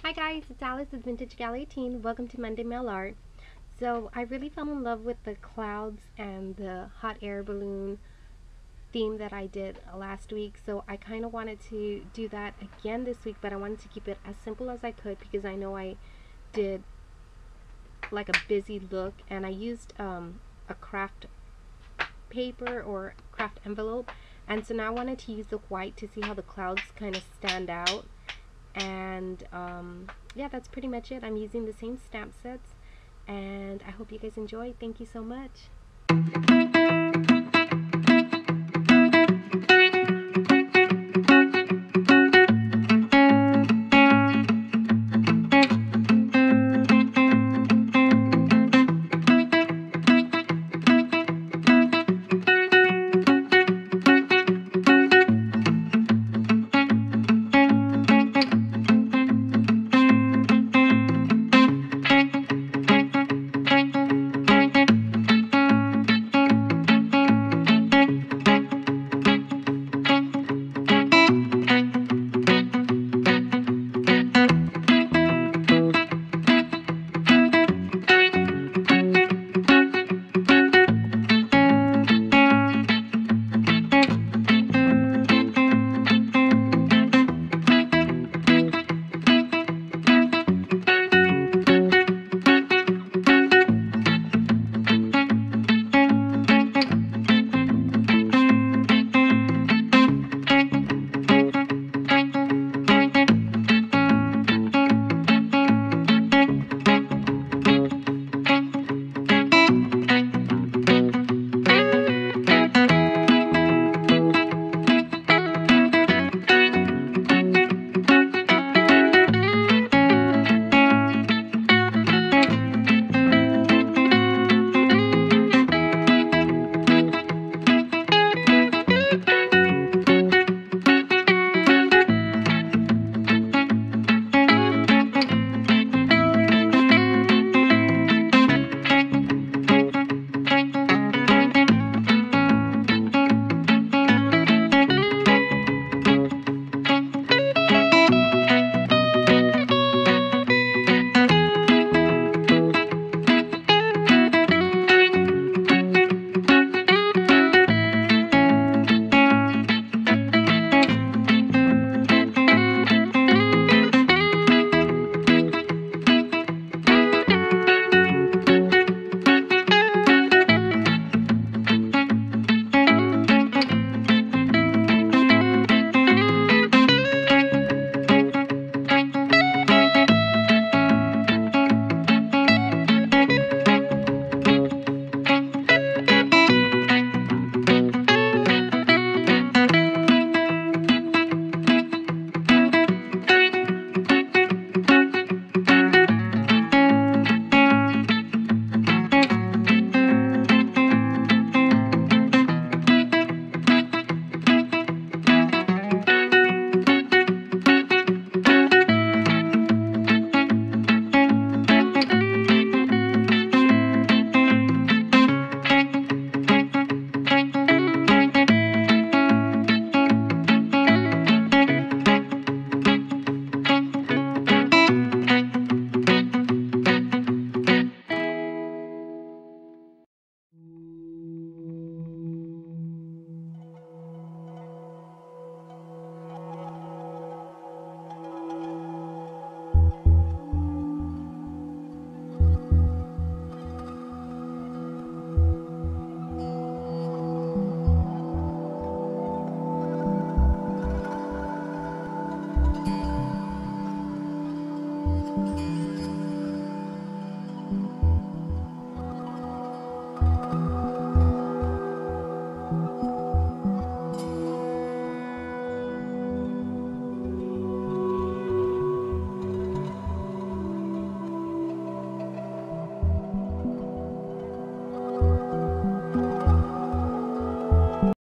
Hi guys, it's Alice with Vintage Gallery Teen. Welcome to Monday Mail Art. So I really fell in love with the clouds and the hot air balloon theme that I did last week. So I kind of wanted to do that again this week, but I wanted to keep it as simple as I could because I know I did like a busy look, and I used a craft paper or craft envelope, and so now I wanted to use the white to see how the clouds kind of stand out. And yeah, that's pretty much it. I'm using the same stamp sets, and I hope you guys enjoy. Thank you so much.